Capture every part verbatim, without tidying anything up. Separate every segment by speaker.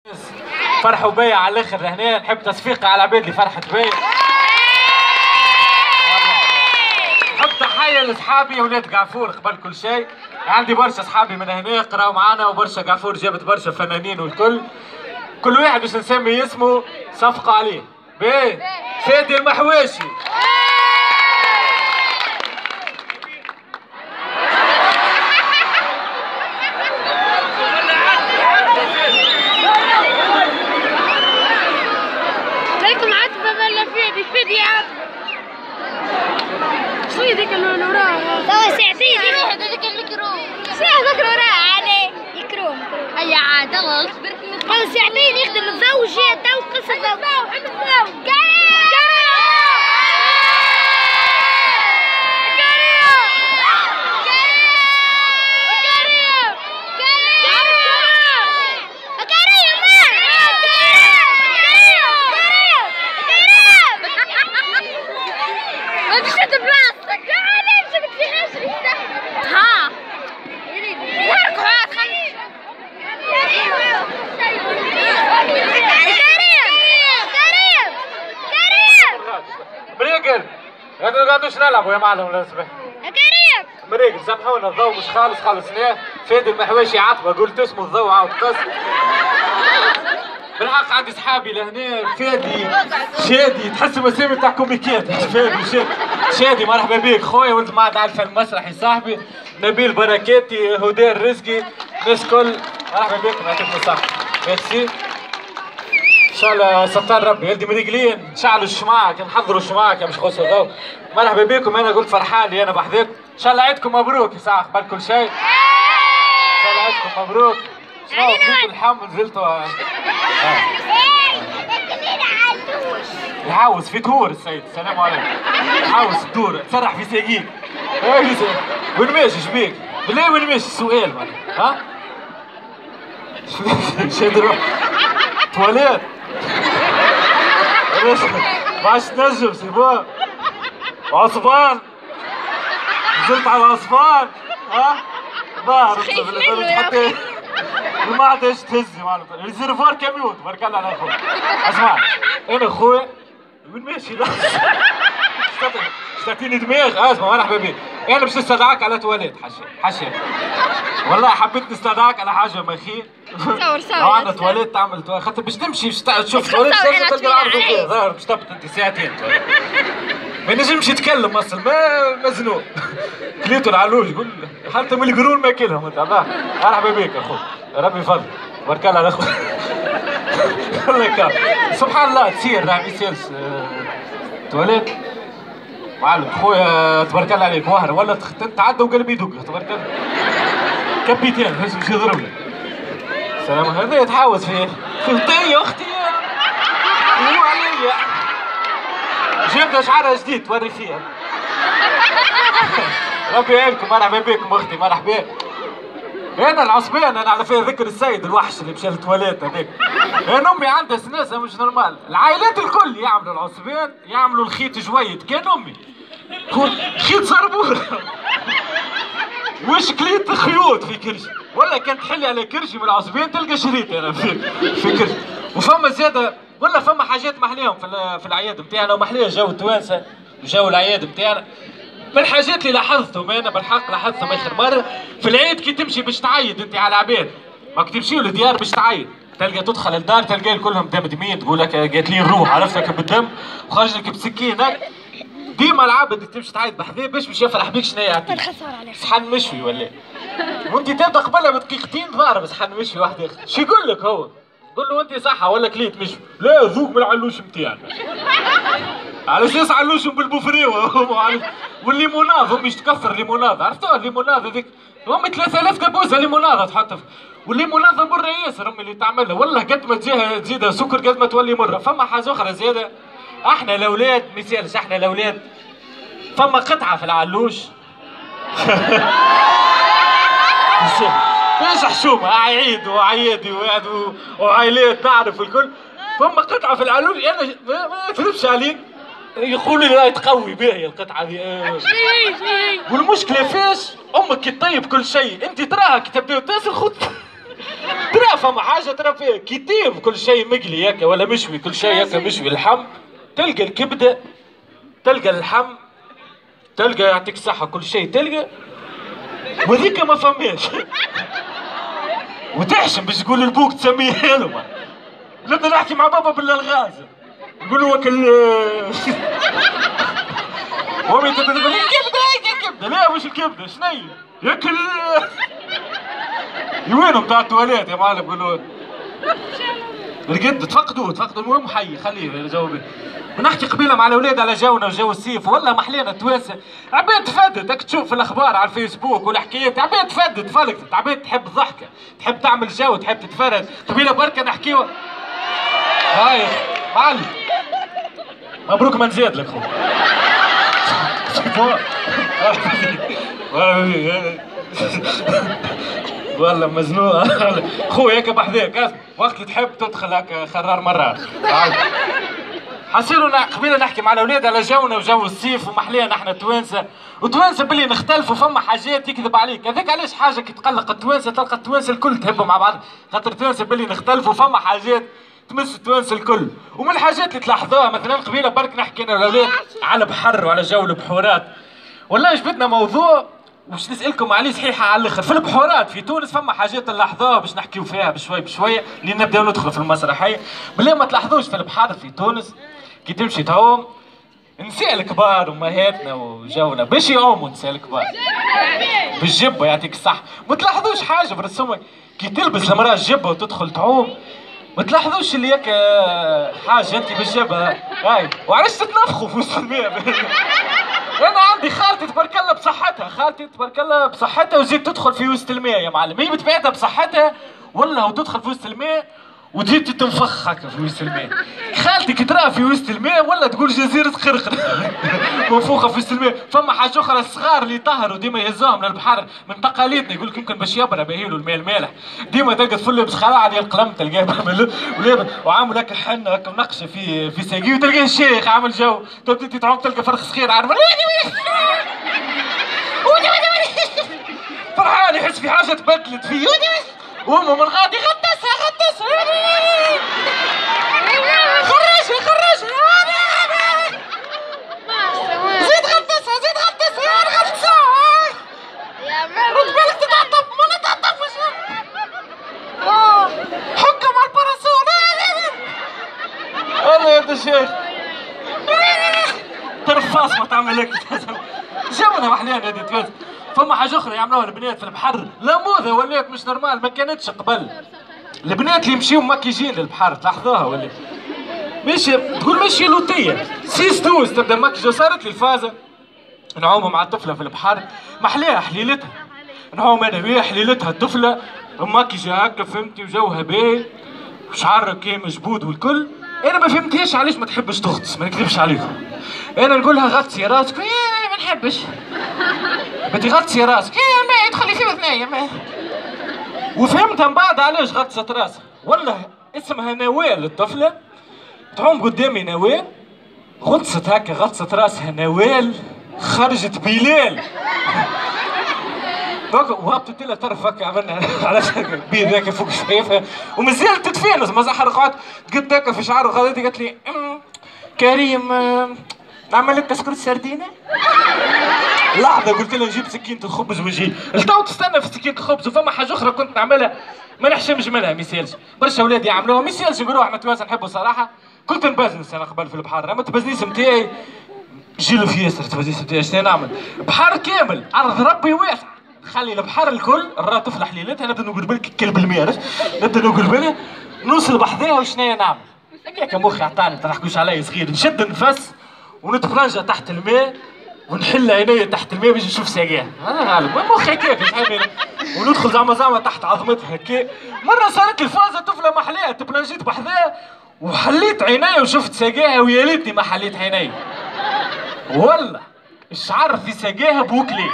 Speaker 1: فرحوا بيا على الاخر لهنا. نحب تصفيقة على العباد اللي فرحت بيا. نحب تحية لاصحابي ولاد قعفور قبل كل شيء. عندي برشا اصحابي من هنا قراو معانا، وبرشا قعفور جابت برشا فنانين والكل. كل واحد باش نسمي اسمه صفقة عليه. باهي فادي المحواشي.
Speaker 2: ليكم عتبة ولا فادي؟ فادي عتبة. شو هذيك اللي وراها؟ توا ساعتين يروح هذاك الميكروب. ساعة ذاك اللي وراها عليه يكروم. هيا عاد الله اصبر. توا ساعتين يخدم الضوء جاء تو قصة الضوء. عند الضوء.
Speaker 1: مريقل ما نقعدوش نلعبوا يا معلم ولا نسمع.
Speaker 2: يا كريم
Speaker 1: مريقل سامحونا الضوء مش خالص خلصناه. فادي المحواشي عتبة قلت اسمه الضوء عاود قص. بالحق عندي صحابي لهنا فادي شادي تحس مسامي تاع كوميكيات. فادي شادي شادي مرحبا بك خويا ولد معد على الفن المسرحي صاحبي. نبيل بركاتي هدى الرزقي ناس كل مرحبا بكم يعطيكم الصحة. ميرسي ان شاء الله ستار ربي. يلدي مريقلين شعلوا الشماعة نحضروا الشماعة مش خوصوا الضوء. مرحبا بكم. انا قلت فرحان لي انا بحذاكم. ان شاء الله عيدكم مبروك يا ساعة قبل كل شيء. ان شاء الله عيدكم مبروك. شنو زلتوا الحم زلتوا آه. يحوس في تور السيد. السلام عليكم. يحوس الدور تسرح في ساقيك. وين ماشي شبيك؟ بالله وين ماشي السؤال مالك؟ ها؟ شاد روح تواليت. ما عادش تنجم سي بون. عصفان نزلت على العصفان. ها؟ ظاهر حتى ما عادش تهزي معناتها. الريزيرفوار كاميون تبارك الله على اخويا. اسمع انا خويا وين ماشي لا تعطيني دماغ. اسمع مرحبا بك. انا باش نستدعاك على تواليت حاشا حاشا والله حبيت نستدعاك على حاجه ما خير.
Speaker 2: صور صور
Speaker 1: انا تواليت تعمل تواليت خاطر باش تمشي باش تشوف تواليت تلقى العرض فيه ظاهر باش تبط انت ساعتين. ما ينجمش يتكلم اصلا ما مزنوق. كليتو العلوش قول حتى من القرون ماكلهم انت. مرحبا بك اخوي ربي يفضل تبارك الله على اخويا. والله سبحان الله تصير راه ما يصيرش تواليت معلم خويا تبارك الله عليك. واهر ولا تعدى وقلب يدق تبارك الله. كابيتان باش يضرب لك. سلام هذا يتحاوز فيه فلطي يا اختي مو عليا. جبنا شعرها جديد توري فيها. ربي يعينكم. مرحبا بكم اختي مرحبا. انا العصبان انا على فيها ذكر السيد الوحش اللي مشى للتواليت هذاك. انا امي عندها سناسه مش نورمال. العائلات الكل يعملوا العصبان يعملوا الخيط جويد. كان امي خيط زربور وش كليت خيوط في كرشي ولا كانت تحلي على كرشي من العصبان تلقى شريط انا في في كرشي. وفما زاده ولا فما حاجات محليهم في في العياد نتاعنا ومحليه جو التوانسه وجو العياد نتاعنا. من الحاجات اللي لاحظتهم انا بالحق لاحظتهم اخر مره في العيد كي تمشي باش تعيد انت على العباد ماك تمشيو للديار باش تعيد تلقى تدخل الدار تلقى كلهم دمدمين تقول لك قالت لي الروح عرفتك بالدم وخرج لك بسكينه. ديما العبد تمشي تعيد بحذاه باش باش يفرح بيك شنو يعطيك صحن مشوي ولا وانت تبدا قبلها بدقيقتين ضارب صحن مشوي واحد اخر. شو يقول لك هو؟ قول له انت صحه ولا كليت مشوي؟ لا ذوق من العلوش نتاعنا. على اساس علوشهم بالبوفريوه والليموناد امي تكثر ليموناد عرفتوها الليموناد هذيك امي ثلاثة آلاف دبوزه ليموناد تحط والليموناد مره ياسر امي اللي تعملها والله قد ما تجيها تزيدها سكر قد ما تولي مره. فما حاجه اخرى زياده احنا الاولاد ما يسالش احنا الاولاد فما قطعه في العلوش ايش حشومه عيد وعيادي وعائلات نعرف الكل. فما قطعه في العلوش انا ما نكذبش عليك يقولوا لي راهي تقوي باهيه القطعه دي. والمشكله فاش امك كي تطيب كل شيء انت تراها كي تبداو تاكل خط ترى فما حاجه ترى فيها كتيب كل شيء مقلي ياك ولا مشوي كل شيء ياك مشوي اللحم تلقى الكبده تلقى اللحم تلقى يعطيك الصحه كل شيء تلقى وذيك ما فماش وتحشم باش تقول لبوك تسميه لهم نبدا نحكي مع بابا بالالغاز نقول له وكل امي تقول لي الكبده الكبده لا مش الكبده شنيا ياكل وينهم بتاع التواليت يا معلم قولوا القد تفقدوا تفقدوا المهم حي خليه يجاوب ونحكي قبيله مع الاولاد على جونا وجو الصيف والله محلينا التوانسه عباد تفدد هاك تشوف في الاخبار على الفيسبوك والحكايات عباد تفدد فلقت عباد تحب الضحكه تحب تعمل جو تحب تتفرج قبيله بركه نحكيوا هاي معلم مبروك ما نزيد لك خو والله مزنوقه خويا هيك بحذاك وقت اللي تحب تدخل هكا خرار مرات حسيروا قبيله نحكي مع الاولاد على جونا وجو الصيف ومحلينا احنا التوانسه وتوانسه باللي نختلفوا فما حاجات يكذب عليك هذاك علاش حاجه كي تقلق التوانسه تلقى التوانسه الكل تحبوا مع بعض خاطر التوانسه باللي نختلفوا فما حاجات تمس التوانسه الكل ومن الحاجات اللي تلاحظوها مثلا قبيله برك نحكي انا الاولاد على البحر وعلى جو البحورات والله جبتنا موضوع باش نسالكم عليه صحيحه على الاخر في البحورات في تونس فما حاجات نلاحظوها باش نحكيو فيها بشوي بشويه اللي نبداو ندخلوا في المسرحيه بالله ما تلاحظوش في البحر في تونس كي تمشي تعوم نساء الكبار وامهاتنا وجونا باش يعوموا نساء الكبار بالجبه يعطيك الصح ما تلاحظوش حاجه برسمك كي تلبس المراه الجبه وتدخل تعوم ما تلاحظوش اللي هيك حاجه انت بالجبه هاي وعلاش تتنفخوا في وسط الماء انا عندي خالتي تبارك الله بصحتها خالتي تبارك الله بصحتها وزيد تدخل في وسط الماء يا معلم هي بتبعتها بصحتها والله وتدخل في وسط الماء وتزيد تنفخ هكا في وسط الماء خالتي كي تراها في وسط الماء ولا تقول جزيره قرقر منفوخه في وسط الماء فما حاجه اخرى الصغار اللي يطهروا ديما يهزوهم من البحر من تقاليدنا يقول لك يمكن باش يبرى باهيلو الماء المالح ديما تلقى طفل لابس خلع عليه القلم تلقاه وعامل هكا حنه هكا منقشه في في ساقيه وتلقاه الشيخ عامل جو تبدا تعوم تلقى فرخ صغير عارف فرحان يحس في حاجه تبدلت فيه وامه من غادي غطسها غطسها خرجها خرجها زيد غطسها زيد غطسها غطسها رد بالك تتعطف ما نتعطفش حكم على الباراسول والله يا الشيخ ترفاس ما تعمل هيك جونا محليان هذه توانسه فما حاجه اخرى يعملوها البنات في البحر لا موضه ولات مش نورمال ما كانتش قبل البنات اللي يمشيو مكيجين للبحر تلاحظوها ولا ماشي تقول ماشي لوطيه سيس دوز تبدا مكيجه صارت لي الفازه نعوم مع الطفله في البحر محليها حليلتها نعوم انا وياها حليلتها الطفله مكيجه هكا فهمتي وجوها باهي وشعرها كي مجبود والكل انا ما فهمتهاش علاش ما تحبش تغطس ما نكذبش عليكم انا نقول لها غطسي راسك ما نحبش بدي غطسي راسك ايه ما يدخل في اثنين ما وفهمتها من بعد علاش غطست راسها والله اسمها نوال الطفله تعوم قدامي نوال غطست هكا غطست راسها نوال خرجت بلال وهبطت لها طرف هكا عملنا على بيض هكا فوق شفايفها ومازالت تتفانس مازال قعدت قد هكا في شعره غادي قالت لي كريم نعمل لك تسكر السردينه لحظه قلت لها نجيب سكينه الخبز ونجي التو تستنى في سكينه الخبز وفما حاجه اخرى كنت نعملها ما نحشمش منها ما يسالش برشا اولاد يعملوها ما يسالش يقولوا احنا توانسه نحبوا صراحه كنت نبزنس انا قبل في البحر اما التبزنيس نتاعي جيلو في ياسر التبزنيس نتاعي شنو نعمل بحر كامل عرض ربي واسع خلي البحر الكل الرا طفله حليلتها نبدا نقول بالك كلب الميرش نبدا نقول بالها نوصل بحذاها وشنيا نعمل هكاك مخي عطاني ما تحكوش عليا صغير نشد النفس ونتفرنجها تحت الماء ونحل عينيا تحت الماء باش نشوف ساقيها انا عارف مخي كيف فهمني وندخل زعما زعما تحت عظمتها هكا مره صارت لي فازه طفله محليها تبلنجيت بحذاها وحليت عينيا وشفت ساقيها ويا ليتني ما حليت عينيا والله الشعر في ساقيها بوكلي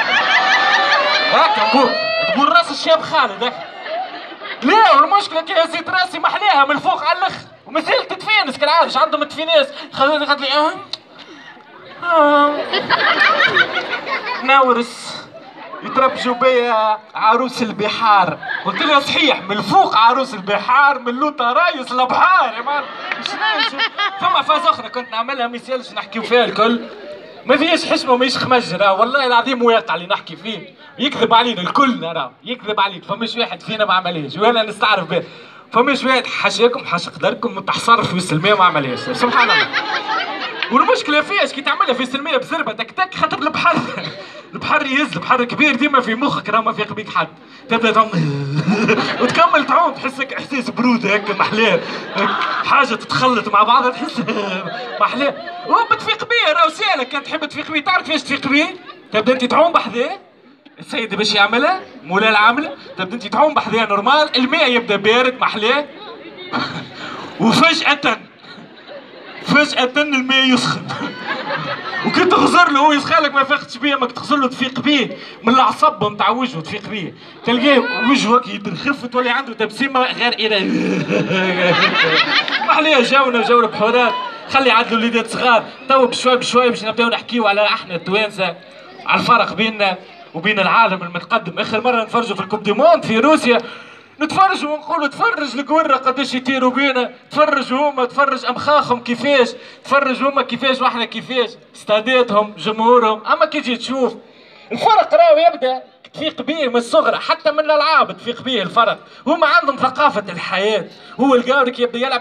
Speaker 1: هاكا بوك تقول راس الشاب خالد هاكا لا والمشكله كي هزيت راسي محليها من الفوق على الاخر ومازالت تتفانس كالعادة عندهم تفيناس خذوني قالت لي اه اه نورس يتربجوا بيا عروس البحار. قلت له صحيح من الفوق عروس البحار من لوطا رايس البحار يا مان. فما فاز اخرى كنت نعملها ما يسالش نحكيو فيها الكل، ما فيش حشمه وماهيش خمجه، والله العظيم واقع اللي نحكي فيه، يكذب علينا الكل راه يكذب علينا، فماش واحد فينا ما عملهاش وانا نستعرف به، فماش واحد حاشاكم حاش قدركم متحصر في وسط الماء ما عملهاش، سبحان الله. والمشكله فيش كي تعملها في وسط الماء بزربه تك تك خاطر البحر البحر يهز، البحر كبير ديما في مخك راه ما فيق بيك حد، تبدا تعوم وتكمل تعوم تحسك احساس برود هكا محلاه، حاجه تتخلط مع بعضها تحس محلاه، وبتفيق بيه راه سهله كان تحب تفيق بيه، تعرف كيفاش تفيق بيه؟ تبدا انت تعوم بحذاه، السيد باش يعملها مولا العامله، تبدا انت تعوم بحذاه نورمال، الماء يبدا بارد محلاه وفجأة فجأة الماء يسخن وكي تغزر له هو يسخنلك ما فاقتش بيه، ماك تغزر له تفيق بيه من العصب نتاع وجهه تفيق بيه، تلقاه وجهه كي يخف تولي عنده تبسيمه غير إيرانية. محليه جونا جو البحورات، خلي عاد الوليدات صغار، تو بشوي بشوي باش نبداو نحكيو على احنا التوانسه، على الفرق بيننا وبين العالم المتقدم. اخر مره نفرجوا في الكوب دي موند في روسيا نتفرجوا ونقولوا تفرج القوره قداش يطيروا بينا، تفرج هما تفرج امخاخهم كيفاش، تفرج هما كيفاش واحنا كيفاش، استاداتهم جمهورهم، اما كي تجي تشوف الفرق راهو يبدا تفيق بيه من الصغرى، حتى من الالعاب تفيق بيه الفرق، هما عندهم ثقافه الحياه، هو القاورك يبدا يلعب